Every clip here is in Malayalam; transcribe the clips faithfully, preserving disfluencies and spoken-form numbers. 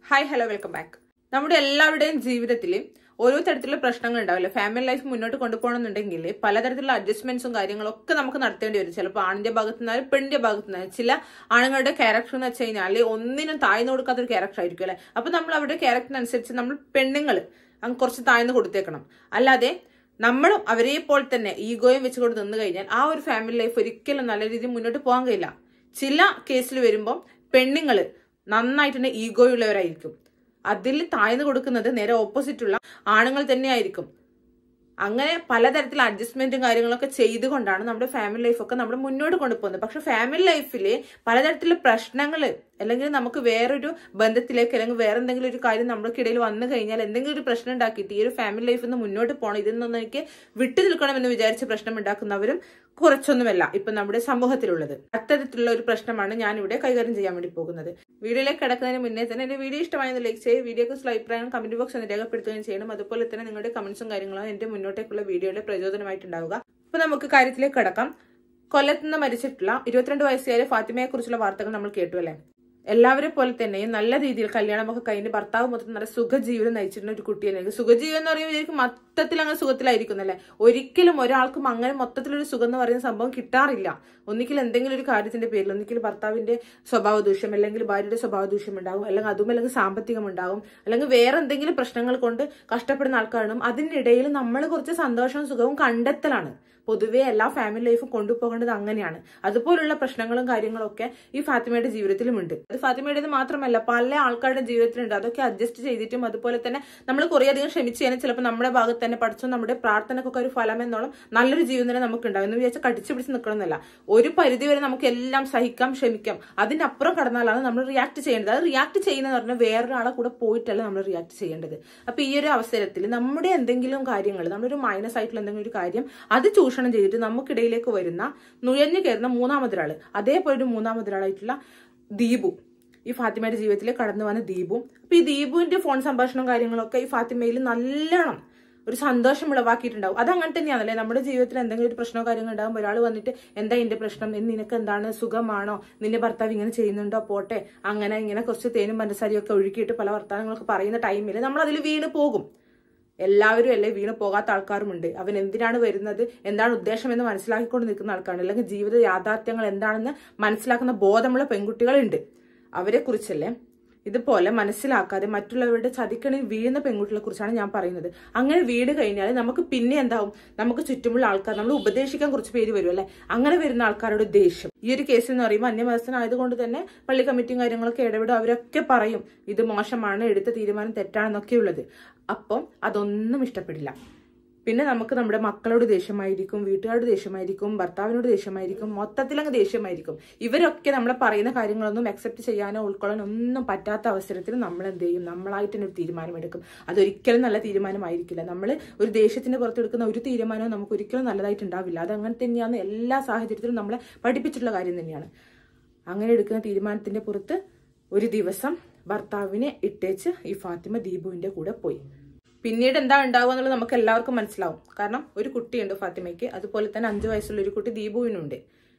Hi hello welcome back. നമ്മുടെ എല്ലാവരുടെയും ജീവിതത്തിൽ ഓരോ തരത്തിലുള്ള പ്രശ്നങ്ങൾ ഉണ്ടാവില്ല. ഫാമിലി ലൈഫ് മുന്നോട്ട് കൊണ്ടുപോകണമെന്നുണ്ടെങ്കിൽ പലതരത്തിലുള്ള അഡ്ജസ്റ്റ്മെന്റ്സും കാര്യങ്ങളൊക്കെ നമുക്ക് നടത്തേണ്ടി വരും. ചിലപ്പോൾ ആണിന്റെ ഭാഗത്തു നിന്നാലും പെണ്ണിന്റെ ഭാഗത്തു നിന്നാലും. ചില ആണുങ്ങളുടെ ക്യാരക്ടർ എന്ന് വെച്ച് കഴിഞ്ഞാൽ ഒന്നിനും താഴ്ന്നു കൊടുക്കാത്തൊരു ക്യാരക്ടർ ആയിരിക്കും അല്ലെ. അപ്പൊ നമ്മൾ അവരുടെ ക്യാരക്ടറിനനുസരിച്ച് നമ്മൾ പെണ്ണുങ്ങൾ അങ്ങ് കുറച്ച് താഴ്ന്നു കൊടുത്തേക്കണം. അല്ലാതെ നമ്മളും അവരെ പോലെ തന്നെ ഈഗോയും വെച്ചുകൊണ്ട് നിന്ന് കഴിഞ്ഞാൽ ആ ഒരു ഫാമിലി ലൈഫ് ഒരിക്കലും നല്ല രീതിയിൽ മുന്നോട്ട് പോകാൻ കഴിയില്ല. ചില കേസിൽ വരുമ്പോൾ പെണ്ണുങ്ങൾ നന്നായിട്ട് തന്നെ ഈഗോയുള്ളവരായിരിക്കും. അതിൽ താഴ്ന്നു കൊടുക്കുന്നത് നേരെ ഓപ്പോസിറ്റുള്ള ആണുങ്ങൾ തന്നെയായിരിക്കും. അങ്ങനെ പലതരത്തിലുള്ള അഡ്ജസ്റ്റ്മെന്റും കാര്യങ്ങളൊക്കെ ചെയ്തുകൊണ്ടാണ് നമ്മുടെ ഫാമിലി ലൈഫൊക്കെ നമ്മൾ മുന്നോട്ട് കൊണ്ടുപോകുന്നത്. പക്ഷെ ഫാമിലി ലൈഫിൽ പലതരത്തിലുള്ള പ്രശ്നങ്ങൾ അല്ലെങ്കിൽ നമുക്ക് വേറൊരു ബന്ധത്തിലേക്ക് അല്ലെങ്കിൽ വേറെ എന്തെങ്കിലും ഒരു കാര്യം നമ്മൾക്കിടയിൽ വന്നു കഴിഞ്ഞാൽ എന്തെങ്കിലും ഒരു പ്രശ്നം ഉണ്ടാക്കിയിട്ട് ഈ ഒരു ഫാമിലി ലൈഫിൽ നിന്ന് മുന്നോട്ട് പോകണം, ഇതിൽ നിന്ന് എനിക്ക് വിട്ടു നിൽക്കണമെന്ന് വിചാരിച്ച് പ്രശ്നം ഉണ്ടാക്കുന്നവരും കുറച്ചൊന്നുമല്ല ഇപ്പൊ നമ്മുടെ സമൂഹത്തിലുള്ളത്. അത്തരത്തിലുള്ള ഒരു പ്രശ്നമാണ് ഞാൻ ഇവിടെ കൈകാര്യം ചെയ്യാൻ വേണ്ടി പോകുന്നത്. വീഡിയോയിലേക്ക് കിടക്കുന്നതിന് മുന്നേ തന്നെ എന്റെ വീഡിയോ ഇഷ്ടമായെന്ന് ലൈക്ക് ചെയ്യുക, വീഡിയോക്ക് അഭിപ്രായം കമന്റ് ബോക്സ് എന്ന് രേഖപ്പെടുത്തുകയും ചെയ്യണം. അതുപോലെ തന്നെ നിങ്ങളുടെ കമന്റ്സും കാര്യങ്ങളും എന്റെ മുന്നോട്ടേക്കുള്ള വീഡിയോയുടെ പ്രചോദനമായിട്ടുണ്ടാവുക. അപ്പൊ നമുക്ക് കാര്യത്തിലേക്ക് കിടക്കാം. കൊല്ലത്ത് നിന്ന് മരിച്ചിട്ടുള്ള ഇരുപത്തിരണ്ട് വയസ്സുകാരെ ഫാത്തിമയെ കുറിച്ചുള്ള വാർത്തകൾ നമ്മൾ കേട്ടു അല്ലെ. എല്ലാവരെ പോലെ തന്നെയും നല്ല രീതിയിൽ കല്യാണമൊക്കെ കഴിഞ്ഞ് ഭർത്താവ് മൊത്തം നല്ല സുഖജീവിതം നയിച്ചിരുന്ന ഒരു കുട്ടിയായിരിക്കും. സുഖജീവൻ എന്ന് പറയുമ്പോൾ മൊത്തത്തിൽ അങ്ങനെ സുഖത്തിലായിരിക്കുന്നല്ലേ. ഒരിക്കലും ഒരാൾക്കും അങ്ങനെ മൊത്തത്തിലൊരു സുഖം എന്ന് പറയുന്ന സംഭവം കിട്ടാറില്ല. ഒന്നിക്കൽ എന്തെങ്കിലും ഒരു കാര്യത്തിന്റെ പേരിൽ ഒന്നിക്കൽ ഭർത്താവിന്റെ സ്വഭാവ ദൂഷ്യം അല്ലെങ്കിൽ ഭാര്യയുടെ സ്വഭാവ ദൂഷ്യം ഉണ്ടാകും, അല്ലെങ്കിൽ അതും അല്ലെങ്കിൽ സാമ്പത്തികം ഉണ്ടാകും, അല്ലെങ്കിൽ വേറെ എന്തെങ്കിലും പ്രശ്നങ്ങൾ കൊണ്ട് കഷ്ടപ്പെടുന്ന ആൾക്കാരും. അതിനിടയിൽ നമ്മൾ കുറച്ച് സന്തോഷവും സുഖവും കണ്ടെത്തലാണ് പൊതുവെ എല്ലാ ഫാമിലി ലൈഫും കൊണ്ടുപോകേണ്ടത്. അങ്ങനെയാണ്. അതുപോലുള്ള പ്രശ്നങ്ങളും കാര്യങ്ങളും ഒക്കെ ഈ ഫാത്തിമയുടെ ജീവിതത്തിലും ഉണ്ട്. അത് ഫാത്തിമയുടേത് മാത്രമല്ല പല ആൾക്കാരുടെ ജീവിതത്തിലുണ്ട്. അതൊക്കെ അഡ്ജസ്റ്റ് ചെയ്തിട്ടും അതുപോലെ തന്നെ നമ്മൾ കുറേ അധികം ക്ഷമിച്ചു കഴിഞ്ഞാൽ ചിലപ്പോൾ നമ്മുടെ ഭാഗത്ത് തന്നെ പഠിച്ചോ നമ്മുടെ പ്രാർത്ഥനക്കൊക്കെ ഒരു ഫലം എന്നോളം നല്ലൊരു ജീവിതം തന്നെ നമുക്ക് ഉണ്ടാകും. എന്ന് വിചാരിച്ചാൽ കടിച്ചു പിടിച്ച് നിൽക്കണമെന്നല്ല. ഒരു പരിധി വരെ നമുക്ക് എല്ലാം സഹിക്കാം, ക്ഷമിക്കാം. അതിനപ്പുറം കടന്നാലാണ് നമ്മൾ റിയാക്ട് ചെയ്യേണ്ടത്. അത് റിയാക്ട് ചെയ്യുന്നതെന്ന് പറഞ്ഞാൽ വേറൊരാളെ കൂടെ പോയിട്ടല്ല നമ്മൾ റിയാക്ട് ചെയ്യേണ്ടത്. അപ്പൊ ഈ ഒരു അവസരത്തിൽ നമ്മുടെ എന്തെങ്കിലും കാര്യങ്ങൾ നമ്മളൊരു മൈനസ് ആയിട്ടുള്ള എന്തെങ്കിലും ഒരു കാര്യം അത് ചൂഷണം ചെയ്തിട്ട് നമുക്കിടയിലേക്ക് വരുന്ന നുഴഞ്ഞു കയറുന്ന മൂന്നാമതൊരാള്, അതേപോലെ ഒരു മൂന്നാമതൊരാളായിട്ടുള്ള ദീപു, ഈ ഫാത്തിമയുടെ ജീവിതത്തിലേക്ക് കടന്നു വന്ന ദീപു. അപ്പൊ ഈ ദീപുവിന്റെ ഫോൺ സംഭാഷണവും കാര്യങ്ങളൊക്കെ ഈ ഫാത്തിമയിൽ നല്ലോണം ഒരു സന്തോഷം ഉളവാക്കിയിട്ടുണ്ടാവും. അത് അങ്ങനെ തന്നെയാണല്ലേ. നമ്മുടെ ജീവിതത്തിൽ എന്തെങ്കിലും ഒരു പ്രശ്നമോ കാര്യങ്ങൾ ഉണ്ടാകുമ്പോൾ ഒരാൾ വന്നിട്ട് എന്താ എന്റെ പ്രശ്നം, നിനക്ക് എന്താണ്, സുഖമാണോ, നിന്റെ ഭർത്താവ് ഇങ്ങനെ ചെയ്യുന്നുണ്ടോ, പോട്ടെ, അങ്ങനെ ഇങ്ങനെ കുറച്ച് തേനും പഞ്ചസാരയും ഒക്കെ ഒഴുകിയിട്ട് പല വർത്തമാനങ്ങളൊക്കെ പറയുന്ന ടൈമിൽ നമ്മൾ അതിൽ വീണ് പോകും. എല്ലാവരും അല്ലേ വീണ് പോകാത്ത ആൾക്കാരുമുണ്ട്. അവൻ എന്തിനാണ് വരുന്നത്, എന്താണ് ഉദ്ദേശം എന്ന് മനസ്സിലാക്കിക്കൊണ്ട് നിൽക്കുന്ന ആൾക്കാരുണ്ട്. അല്ലെങ്കിൽ ജീവിത യാഥാർത്ഥ്യങ്ങൾ എന്താണെന്ന് മനസ്സിലാക്കുന്ന ബോധമുള്ള പെൺകുട്ടികളുണ്ട്. അവരെ കുറിച്ചല്ലേ ഇതുപോലെ മനസ്സിലാക്കാതെ മറ്റുള്ളവരുടെ ചതിക്കണിൽ വീഴുന്ന പെൺകുട്ടികളെ കുറിച്ചാണ് ഞാൻ പറയുന്നത്. അങ്ങനെ വീട് കഴിഞ്ഞാൽ നമുക്ക് പിന്നെ എന്താവും, നമുക്ക് ചുറ്റുമുള്ള ആൾക്കാർ നമ്മൾ ഉപദേശിക്കാൻ കുറച്ച് പേര് വരും അല്ലെ. അങ്ങനെ വരുന്ന ആൾക്കാരുടെ ദേഷ്യം. ഈ ഒരു കേസ് എന്ന് പറയുമ്പോൾ അന്യമതസ്ഥനായതുകൊണ്ട് തന്നെ പള്ളി കമ്മിറ്റിയും കാര്യങ്ങളൊക്കെ ഇടപെടും. അവരൊക്കെ പറയും ഇത് മോശമാണ്, എടുത്ത തീരുമാനം തെറ്റാണെന്നൊക്കെ ഉള്ളത്. അപ്പം അതൊന്നും ഇഷ്ടപ്പെടില്ല. പിന്നെ നമുക്ക് നമ്മുടെ മക്കളോട് ദേഷ്യമായിരിക്കും, വീട്ടുകാരോട് ദേഷ്യമായിരിക്കും, ഭർത്താവിനോട് ദേഷ്യമായിരിക്കും, മൊത്തത്തിലങ്ങ് ദേഷ്യമായിരിക്കും. ഇവരൊക്കെ നമ്മളെ പറയുന്ന കാര്യങ്ങളൊന്നും അക്സെപ്റ്റ് ചെയ്യാനോ ഉൾക്കൊള്ളാനോ ഒന്നും പറ്റാത്ത അവസരത്തിൽ നമ്മൾ എന്ത് ചെയ്യും, നമ്മളായിട്ട് തന്നെ ഒരു തീരുമാനമെടുക്കും. അതൊരിക്കലും നല്ല തീരുമാനമായിരിക്കില്ല. നമ്മൾ ഒരു ദേഷ്യത്തിന് പുറത്തെടുക്കുന്ന ഒരു തീരുമാനവും നമുക്ക് ഒരിക്കലും നല്ലതായിട്ടുണ്ടാവില്ല. അത് അങ്ങനെ തന്നെയാണ് എല്ലാ സാഹചര്യത്തിലും നമ്മളെ പഠിപ്പിച്ചിട്ടുള്ള കാര്യം തന്നെയാണ്. അങ്ങനെ എടുക്കുന്ന തീരുമാനത്തിന്റെ പുറത്ത് ഒരു ദിവസം ഭർത്താവിനെ ഇട്ടേച്ച് ഈ ഫാത്തിമ ദീപുവിന്റെ കൂടെ പോയി. പിന്നീട് എന്താ ഉണ്ടാവുക എന്നുള്ളത് നമുക്ക് എല്ലാവർക്കും മനസ്സിലാവും. കാരണം ഒരു കുട്ടിയുണ്ട് ഫാത്തിമയ്ക്ക്, അതുപോലെ തന്നെ അഞ്ചു വയസ്സുള്ള ഒരു കുട്ടി ദീപുവിനുണ്ട്.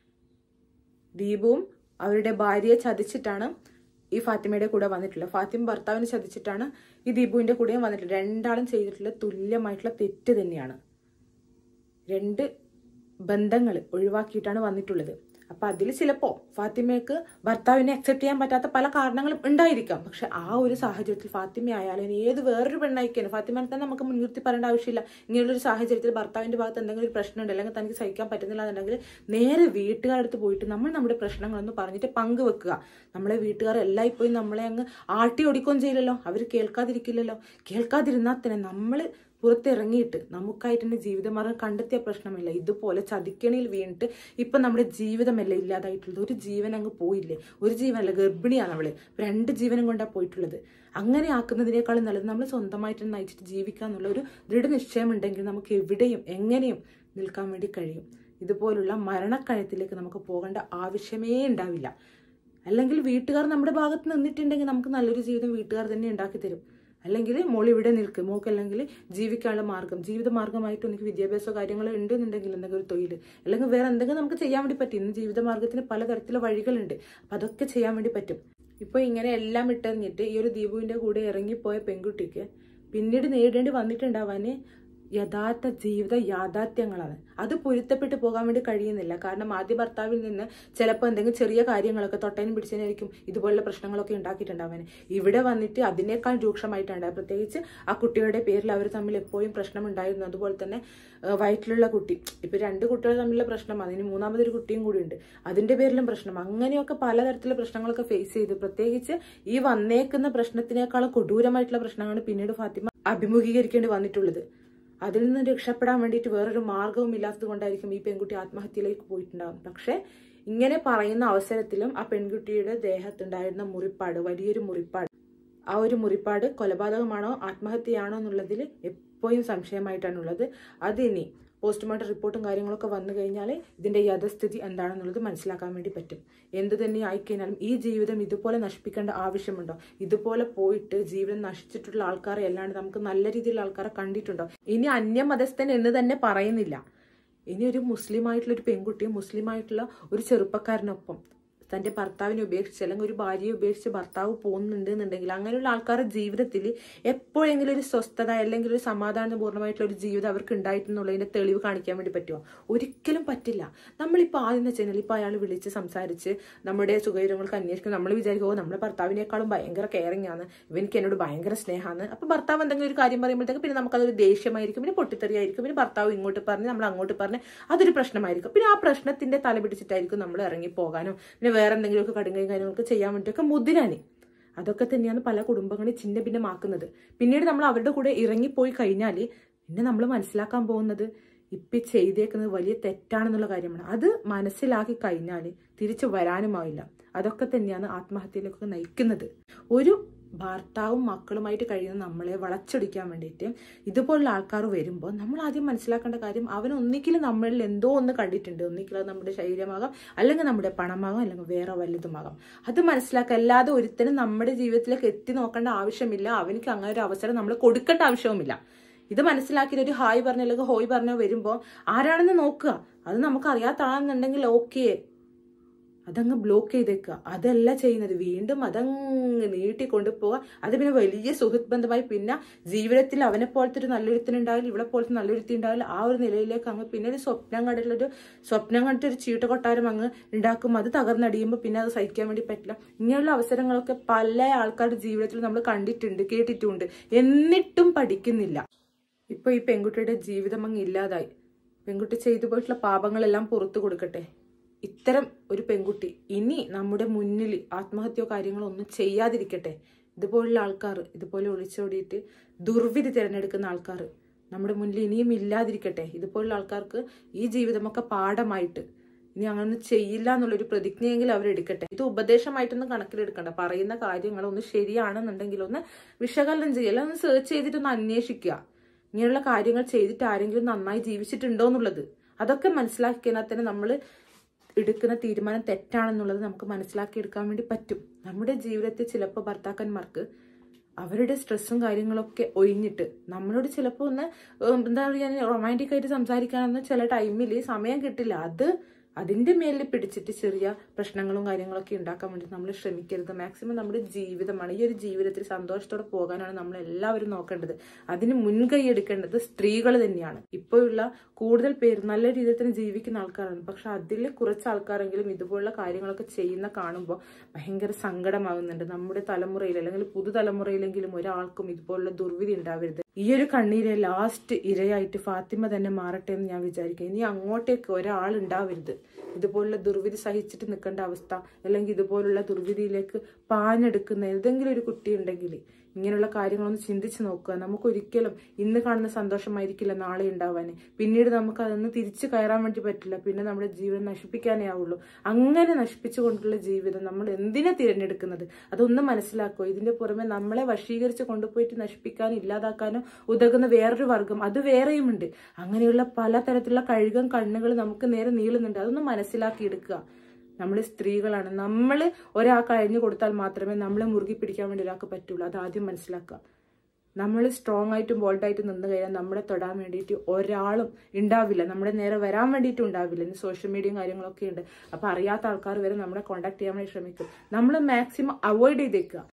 ദീപുവും അവരുടെ ഭാര്യയെ ചതിച്ചിട്ടാണ് ഈ ഫാത്തിമയുടെ കൂടെ വന്നിട്ടുള്ളത്. ഫാത്തിമ ഭർത്താവിനെ ചതിച്ചിട്ടാണ് ഈ ദീപുവിന്റെ കൂടെയും വന്നിട്ടുള്ളത്. രണ്ടാളും ചെയ്തിട്ടുള്ള തുല്യമായിട്ടുള്ള തെറ്റ് തന്നെയാണ്. രണ്ട് ബന്ധങ്ങൾ ഒഴിവാക്കിയിട്ടാണ് വന്നിട്ടുള്ളത്. അപ്പൊ അതിൽ ചിലപ്പോ ഫാത്തിമയ്ക്ക് ഭർത്താവിനെ അക്സെപ്റ്റ് ചെയ്യാൻ പറ്റാത്ത പല കാരണങ്ങളും ഉണ്ടായിരിക്കാം. പക്ഷെ ആ ഒരു സാഹചര്യത്തിൽ ഫാത്തിമ ആയാലും ഏത് വേറൊരു പെണ്ണായിക്കാനും ഫാത്തിമനെ തന്നെ നമുക്ക് മുൻനിർത്തി പറയേണ്ട ആവശ്യമില്ല. ഇങ്ങനെയുള്ളൊരു സാഹചര്യത്തിൽ ഭർത്താവിന്റെ ഭാഗത്ത് എന്തെങ്കിലും ഒരു പ്രശ്നമുണ്ട് അല്ലെങ്കിൽ തനിക്ക് സഹിക്കാൻ പറ്റുന്നില്ല എന്നുണ്ടെങ്കിൽ നേരെ വീട്ടുകാരടുത്ത് പോയിട്ട് നമ്മൾ നമ്മുടെ പ്രശ്നങ്ങളൊന്ന് പറഞ്ഞിട്ട് പങ്കുവെക്കുക. നമ്മളെ വീട്ടുകാർ എല്ലായ്പ്പോഴും നമ്മളെ അങ്ങ് ആട്ടി ഓടിക്കുകയും ചെയ്യില്ലല്ലോ, അവർ കേൾക്കാതിരിക്കില്ലല്ലോ. കേൾക്കാതിരുന്നാൽ തന്നെ നമ്മൾ പുറത്തിറങ്ങിയിട്ട് നമുക്കായിട്ട് തന്നെ ജീവിതമാർഗം കണ്ടെത്തിയ പ്രശ്നമില്ല. ഇതുപോലെ ചതിക്കണിയിൽ വീണിട്ട് ഇപ്പൊ നമ്മുടെ ജീവിതമല്ല ഇല്ലാതായിട്ടുള്ളത്. ഒരു ജീവൻ അങ്ങ് പോയില്ലേ, ഒരു ജീവനല്ല, ഗർഭിണിയാണ് അവള്, രണ്ട് ജീവനും കൊണ്ടാണ് പോയിട്ടുള്ളത്. അങ്ങനെ ആക്കുന്നതിനേക്കാളും നല്ലത് നമ്മൾ സ്വന്തമായിട്ട് നയിച്ചിട്ട് ജീവിക്കാന്നുള്ള ഒരു ദൃഢനിശ്ചയം ഉണ്ടെങ്കിൽ നമുക്ക് എവിടെയും എങ്ങനെയും നിൽക്കാൻ വേണ്ടി കഴിയും. ഇതുപോലുള്ള മരണക്കയത്തിലേക്ക് നമുക്ക് പോകേണ്ട ആവശ്യമേ ഉണ്ടാവില്ല. അല്ലെങ്കിൽ വീട്ടുകാർ നമ്മുടെ ഭാഗത്ത് നിന്നിട്ടുണ്ടെങ്കിൽ നമുക്ക് നല്ലൊരു ജീവിതം വീട്ടുകാർ തന്നെ ഉണ്ടാക്കി തരും. അല്ലെങ്കിൽ മോൾ ഇവിടെ നിൽക്കും, മോൾക്ക് അല്ലെങ്കിൽ ജീവിക്കാനുള്ള മാർഗം, ജീവിത മാർഗമായിട്ട് എനിക്ക് വിദ്യാഭ്യാസ കാര്യങ്ങൾ ഉണ്ടെന്നുണ്ടെങ്കിൽ എന്തെങ്കിലും ഒരു തൊഴിൽ അല്ലെങ്കിൽ വേറെ എന്തെങ്കിലും നമുക്ക് ചെയ്യാൻ വേണ്ടി പറ്റും. ഇന്ന് ജീവിത മാർഗത്തിന് പലതരത്തിലുള്ള വഴികളുണ്ട്. അപ്പം അതൊക്കെ ചെയ്യാൻ വേണ്ടി പറ്റും. ഇപ്പൊ ഇങ്ങനെ എല്ലാം ഇട്ടെറിഞ്ഞിട്ട് ഈ ഒരു ദീപുവിന്റെ കൂടെ ഇറങ്ങിപ്പോയ പെൺകുട്ടിക്ക് പിന്നീട് നേരിടേണ്ടി വന്നിട്ടുണ്ടാവാന് യഥാർത്ഥ ജീവിത യാഥാർത്ഥ്യങ്ങളാണ്. അത് പൊരുത്തപ്പെട്ട് പോകാൻ വേണ്ടി കഴിയുന്നില്ല. കാരണം ആദ്യ ഭർത്താവിൽ നിന്ന് ചിലപ്പോൾ എന്തെങ്കിലും ചെറിയ കാര്യങ്ങളൊക്കെ തൊട്ടനും പിടിച്ചതിനായിരിക്കും ഇതുപോലുള്ള പ്രശ്നങ്ങളൊക്കെ ഉണ്ടാക്കിയിട്ടുണ്ടാവാൻ. ഇവിടെ വന്നിട്ട് അതിനേക്കാൾ രൂക്ഷമായിട്ടുണ്ട്. പ്രത്യേകിച്ച് ആ കുട്ടിയുടെ പേരിൽ അവർ തമ്മിൽ എപ്പോഴും പ്രശ്നം ഉണ്ടായിരുന്നു. അതുപോലെ തന്നെ വയറ്റിലുള്ള കുട്ടി, ഇപ്പൊ രണ്ട് കുട്ടികൾ തമ്മിലുള്ള പ്രശ്നം, അതിന് മൂന്നാമതൊരു കുട്ടിയും കൂടി ഉണ്ട്, അതിന്റെ പേരിലും പ്രശ്നം, അങ്ങനെയൊക്കെ പലതരത്തിലുള്ള പ്രശ്നങ്ങളൊക്കെ ഫേസ് ചെയ്ത് പ്രത്യേകിച്ച് ഈ വന്നേക്കുന്ന പ്രശ്നത്തിനേക്കാളും കൊടൂരമായിട്ടുള്ള പ്രശ്നങ്ങളാണ് പിന്നീട് ഫാത്തിമ അഭിമുഖീകരിക്കേണ്ടി വന്നിട്ടുള്ളത്. അതിൽ നിന്ന് രക്ഷപ്പെടാൻ വേണ്ടിയിട്ട് വേറൊരു മാർഗവും ഇല്ലാത്തത് കൊണ്ടായിരിക്കും ഈ പെൺകുട്ടി ആത്മഹത്യയിലേക്ക് പോയിട്ടുണ്ടാകും. പക്ഷെ ഇങ്ങനെ പറയുന്ന അവസരത്തിലും ആ പെൺകുട്ടിയുടെ ദേഹത്തുണ്ടായിരുന്ന മുറിപ്പാട്, വലിയൊരു മുറിപ്പാട്, ആ ഒരു മുറിപ്പാട് കൊലപാതകമാണോ ആത്മഹത്യയാണോ എന്നുള്ളതിൽ എപ്പോഴും സംശയമായിട്ടാണുള്ളത്. അതിനി പോസ്റ്റ്മോർട്ടം റിപ്പോർട്ടും കാര്യങ്ങളൊക്കെ വന്നു കഴിഞ്ഞാൽ ഇതിന്റെ യഥാസ്ഥിതി എന്താണെന്നുള്ളത് മനസ്സിലാക്കാൻ വേണ്ടി പറ്റും. എന്തു തന്നെ ആയിക്കഴിഞ്ഞാലും ഈ ജീവിതം ഇതുപോലെ നശിപ്പിക്കേണ്ട ആവശ്യമുണ്ടോ? ഇതുപോലെ പോയിട്ട് ജീവിതം നശിച്ചിട്ടുള്ള ആൾക്കാരെ അല്ലാണ്ട് നമുക്ക് നല്ല രീതിയിലുള്ള ആൾക്കാരെ കണ്ടിട്ടുണ്ടോ? ഇനി അന്യമതസ്ഥൻ എന്ന് തന്നെ പറയുന്നില്ല, ഇനി ഒരു മുസ്ലിം ആയിട്ടുള്ള ഒരു പെൺകുട്ടിയും മുസ്ലിം ആയിട്ടുള്ള ഒരു ചെറുപ്പക്കാരനൊപ്പം തന്റെ ഭർത്താവിനെ ഉപേക്ഷിച്ച് അല്ലെങ്കിൽ ഒരു ഭാര്യയെ ഉപേക്ഷിച്ച് ഭർത്താവ് പോകുന്നുണ്ട് എന്നുണ്ടെങ്കിൽ അങ്ങനെയുള്ള ആൾക്കാരുടെ ജീവിതത്തിൽ എപ്പോഴെങ്കിലും ഒരു സ്വസ്ഥത അല്ലെങ്കിൽ ഒരു സമാധാനപൂർണ്ണമായിട്ടുള്ള ഒരു ജീവിതം അവർക്ക് ഉണ്ടായിട്ടുള്ളതിന്റെ തെളിവ് കാണിക്കാൻ വേണ്ടി പറ്റുമോ? ഒരിക്കലും പറ്റില്ല. നമ്മളിപ്പോൾ ആദ്യം വെച്ചാൽ ഇപ്പൊ അയാൾ വിളിച്ച് സംസാരിച്ച് നമ്മുടെ സുഖവിവരങ്ങൾക്ക് അന്വേഷിക്കും, നമ്മൾ വിചാരിക്കും ഓ നമ്മുടെ ഭർത്താവിനേക്കാളും ഭയങ്കര കെയറിംഗ് ആണ്, ഇവനിക്ക് എന്നോട് ഭയങ്കര സ്നേഹമാണ്. അപ്പൊ ഭർത്താവ് എന്തെങ്കിലും ഒരു കാര്യം പറയുമ്പോഴത്തേക്ക് പിന്നെ നമുക്കതൊരു ദേഷ്യമായിരിക്കും, പിന്നെ പൊട്ടിത്തെറിയായിരിക്കും, പിന്നെ ഭർത്താവ് ഇങ്ങോട്ട് പറഞ്ഞ് നമ്മൾ അങ്ങോട്ട് പറഞ്ഞ് അതൊരു പ്രശ്നമായിരിക്കും. പിന്നെ ആ പ്രശ്നത്തിന്റെ തല പിടിച്ചിട്ടായിരിക്കും നമ്മൾ ഇറങ്ങി പോകാനും പിന്നെ വേറെ എന്തെങ്കിലുമൊക്കെ കടുങ്കയും കാര്യങ്ങളൊക്കെ ചെയ്യാൻ വേണ്ടിയൊക്കെ മുതിരാണ്. അതൊക്കെ തന്നെയാണ് പല കുടുംബങ്ങളെ ചിന്ന ഭിന്നമാക്കുന്നത്. പിന്നീട് നമ്മൾ അവരുടെ കൂടെ ഇറങ്ങിപ്പോയി കഴിഞ്ഞാൽ പിന്നെ നമ്മൾ മനസ്സിലാക്കാൻ പോകുന്നത് ഇപ്പം ചെയ്തേക്കുന്നത് വലിയ തെറ്റാണെന്നുള്ള കാര്യമാണ്. അത് മനസ്സിലാക്കി കഴിഞ്ഞാൽ തിരിച്ചു വരാനുമാവില്ല. അതൊക്കെ തന്നെയാണ് ആത്മഹത്യയിലേക്കൊക്കെ നയിക്കുന്നത്. ഒരു ഭർത്താവും മക്കളുമായിട്ട് കഴിയുന്ന നമ്മളെ വളച്ചൊടിക്കാൻ വേണ്ടിയിട്ട് ഇതുപോലുള്ള ആൾക്കാർ വരുമ്പോൾ നമ്മൾ ആദ്യം മനസ്സിലാക്കേണ്ട കാര്യം അവൻ ഒന്നിക്കലും നമ്മളിൽ എന്തോ ഒന്ന് കണ്ടിട്ടുണ്ട്. ഒന്നിക്കലും അത് നമ്മുടെ ശരീരമാകാം, അല്ലെങ്കിൽ നമ്മുടെ പണമാകാം, അല്ലെങ്കിൽ വേറെ വലുതുമാകാം. അത് മനസ്സിലാക്കുക. അല്ലാതെ ഒരുത്തനും നമ്മുടെ ജീവിതത്തിലേക്ക് എത്തി നോക്കേണ്ട ആവശ്യമില്ല. അവനിക്ക് അങ്ങനെ ഒരു അവസരം നമ്മൾ കൊടുക്കേണ്ട ആവശ്യവുമില്ല. ഇത് മനസ്സിലാക്കിയിട്ട് ഒരു ഹായ് പറഞ്ഞ അല്ലെങ്കിൽ ഹോയ് പറഞ്ഞോ വരുമ്പോൾ ആരാണെന്ന് നോക്കുക. അത് നമുക്ക് അറിയാത്ത ആണെന്നുണ്ടെങ്കിൽ ഓക്കെ, അതങ്ങ് ബ്ലോക്ക് ചെയ്തേക്കുക. അതല്ല ചെയ്യുന്നത്, വീണ്ടും അതങ്ങ് നീട്ടിക്കൊണ്ടു പോവുക. അത് പിന്നെ വലിയ സുഹൃത്ത് ബന്ധമായി പിന്നെ ജീവിതത്തിൽ അവനെ പോലത്തെ ഒരു നല്ലൊരുത്തിനുണ്ടാവില്ല, ഇവിടെ പോലത്തെ നല്ലൊരുത്തി ഉണ്ടാവില്ല. ആ ഒരു നിലയിലേക്ക് അങ്ങ് പിന്നെ ഒരു സ്വപ്നം കണ്ടിട്ടുള്ളൊരു സ്വപ്നം കണ്ടിട്ട് ഒരു ചീട്ട കൊട്ടാരം അങ്ങ് ഉണ്ടാക്കും. അത് തകർന്നടിയുമ്പോൾ പിന്നെ അത് സഹിക്കാൻ വേണ്ടി പറ്റില്ല. ഇങ്ങനെയുള്ള അവസരങ്ങളൊക്കെ പല ആൾക്കാരുടെ ജീവിതത്തിൽ നമ്മൾ കണ്ടിട്ടുണ്ട്, കേട്ടിട്ടുണ്ട്, എന്നിട്ടും പഠിക്കുന്നില്ല. ഇപ്പൊ ഈ പെൺകുട്ടിയുടെ ജീവിതം അങ്ങ് ഇല്ലാതായി. പെൺകുട്ടി ചെയ്തു പോയിട്ടുള്ള പാപങ്ങളെല്ലാം പുറത്തു കൊടുക്കട്ടെ. ഇത്തരം ഒരു പെൺകുട്ടി ഇനി നമ്മുടെ മുന്നിൽ ആത്മഹത്യയോ കാര്യങ്ങളോ ഒന്നും ചെയ്യാതിരിക്കട്ടെ. ഇതുപോലുള്ള ആൾക്കാർ, ഇതുപോലെ ഒളിച്ചോടിയിട്ട് ദുർവിധി തിരഞ്ഞെടുക്കുന്ന ആൾക്കാർ നമ്മുടെ മുന്നിൽ ഇനിയും ഇല്ലാതിരിക്കട്ടെ. ഇതുപോലുള്ള ആൾക്കാർക്ക് ഈ ജീവിതമൊക്കെ പാഠമായിട്ട് ഇനി അങ്ങനെ ചെയ്യില്ല എന്നുള്ളൊരു പ്രതിജ്ഞയെങ്കിലും അവരെടുക്കട്ടെ. ഇത് ഉപദേശമായിട്ടൊന്നും കണക്കിലെടുക്കണ്ട. പറയുന്ന കാര്യങ്ങളൊന്ന് ശരിയാണെന്നുണ്ടെങ്കിൽ ഒന്ന് വിശകലനം ചെയ്യല്ല, ഒന്ന് സെർച്ച് ചെയ്തിട്ടൊന്ന് അന്വേഷിക്കുക. ഇങ്ങനെയുള്ള കാര്യങ്ങൾ ചെയ്തിട്ട് ആരെങ്കിലും നന്നായി ജീവിച്ചിട്ടുണ്ടോ എന്നുള്ളത് അതൊക്കെ മനസ്സിലാക്കി കഴിഞ്ഞാൽ തന്നെ നമ്മൾ എടുക്കുന്ന തീരുമാനം തെറ്റാണെന്നുള്ളത് നമുക്ക് മനസ്സിലാക്കിയെടുക്കാൻ വേണ്ടി പറ്റും. നമ്മുടെ ജീവിതത്തിൽ ചിലപ്പോൾ ഭർത്താക്കന്മാർക്ക് അവരുടെ സ്ട്രെസ്സും കാര്യങ്ങളൊക്കെ ഒഴിഞ്ഞിട്ട് നമ്മളോട് ചിലപ്പോൾ ഒന്ന് എന്താ പറയുക റൊമാൻറ്റിക് ആയിട്ട് സംസാരിക്കാനൊന്നും ചില ടൈമിൽ സമയം കിട്ടില്ല. അത് അതിന്റെ മേലിൽ പിടിച്ചിട്ട് ചെറിയ പ്രശ്നങ്ങളും കാര്യങ്ങളൊക്കെ ഉണ്ടാക്കാൻ വേണ്ടി നമ്മൾ ശ്രമിക്കരുത്. മാക്സിമം നമ്മുടെ ജീവിതമാണ്, ഈ ഒരു ജീവിതത്തിൽ സന്തോഷത്തോടെ പോകാനാണ് നമ്മൾ എല്ലാവരും നോക്കേണ്ടത്. അതിന് മുൻകൈ എടുക്കേണ്ടത് സ്ത്രീകൾ തന്നെയാണ്. ഇപ്പോഴുള്ള കൂടുതൽ പേര് നല്ല രീതിയിൽ തന്നെ ജീവിക്കുന്ന ആൾക്കാരാണ്. പക്ഷെ അതിൽ കുറച്ച് ആൾക്കാരെങ്കിലും ഇതുപോലുള്ള കാര്യങ്ങളൊക്കെ ചെയ്യുന്ന കാണുമ്പോൾ ഭയങ്കര സങ്കടമാകുന്നുണ്ട്. നമ്മുടെ തലമുറയിൽ അല്ലെങ്കിൽ പുതുതലമുറയിലെങ്കിലും ഒരാൾക്കും ഇതുപോലുള്ള ദുർവിധി ഉണ്ടാവരുത്. ഈ ഒരു കണ്ണീരെ ലാസ്റ്റ് ഇരയായിട്ട് ഫാത്തിമ തന്നെ മാറട്ടെ എന്ന് ഞാൻ വിചാരിക്കുക. ഇനി അങ്ങോട്ടേക്ക് ഒരാൾ ഉണ്ടാവരുത് ഇതുപോലുള്ള ദുർവിധി സഹിച്ചിട്ട് നിൽക്കേണ്ട അവസ്ഥ, അല്ലെങ്കിൽ ഇതുപോലുള്ള ദുർവിധിയിലേക്ക് പാഞ്ഞെടുക്കുന്ന ഏതെങ്കിലും ഒരു കുട്ടി ഉണ്ടെങ്കിൽ ഇങ്ങനെയുള്ള കാര്യങ്ങളൊന്ന് ചിന്തിച്ച് നോക്കുക. നമുക്കൊരിക്കലും ഇന്ന് കാണുന്ന സന്തോഷമായിരിക്കില്ല നാളെ ഉണ്ടാവാൻ. പിന്നീട് നമുക്ക് അതൊന്ന് തിരിച്ചു കയറാൻ വേണ്ടി പറ്റില്ല. പിന്നെ നമ്മുടെ ജീവിതം നശിപ്പിക്കാനേ ആവുള്ളൂ. അങ്ങനെ നശിപ്പിച്ചുകൊണ്ടുള്ള ജീവിതം നമ്മൾ എന്തിനാ തിരഞ്ഞെടുക്കുന്നത്? അതൊന്ന് മനസ്സിലാക്കുക. ഇതിന്റെ പുറമെ നമ്മളെ വശീകരിച്ച് കൊണ്ടുപോയിട്ട് നശിപ്പിക്കാനും ഇല്ലാതാക്കാനും ഉതകുന്ന വേറൊരു വർഗം അത് വേറെയുമുണ്ട്. അങ്ങനെയുള്ള പലതരത്തിലുള്ള കഴുകം കണ്ണുകൾ നമുക്ക് നേരെ നീളുന്നുണ്ട്. അതൊന്ന് മനസ്സിലാക്കി എടുക്കുക. നമ്മൾ സ്ത്രീകളാണ്. നമ്മൾ ഒരാൾക്ക് അഴിഞ്ഞു കൊടുത്താൽ മാത്രമേ നമ്മളെ മുറുകി പിടിക്കാൻ വേണ്ടി ഒരാൾക്ക് പറ്റുള്ളൂ. അത് ആദ്യം മനസ്സിലാക്കുക. നമ്മൾ സ്ട്രോങ് ആയിട്ടും ബോൾഡായിട്ടും നിന്ന് കഴിഞ്ഞാൽ നമ്മളെ തൊടാൻ വേണ്ടിയിട്ട് ഒരാളും ഉണ്ടാവില്ല, നമ്മുടെ നേരെ വരാൻ വേണ്ടിയിട്ടും ഉണ്ടാവില്ല. ഇന്ന് സോഷ്യൽ മീഡിയയും കാര്യങ്ങളൊക്കെ ഉണ്ട്. അപ്പൊ അറിയാത്ത ആൾക്കാർ വരെ നമ്മളെ കോൺടാക്ട് ചെയ്യാൻ വേണ്ടി ശ്രമിക്കും. നമ്മൾ മാക്സിമം അവോയ്ഡ് ചെയ്തേക്കുക.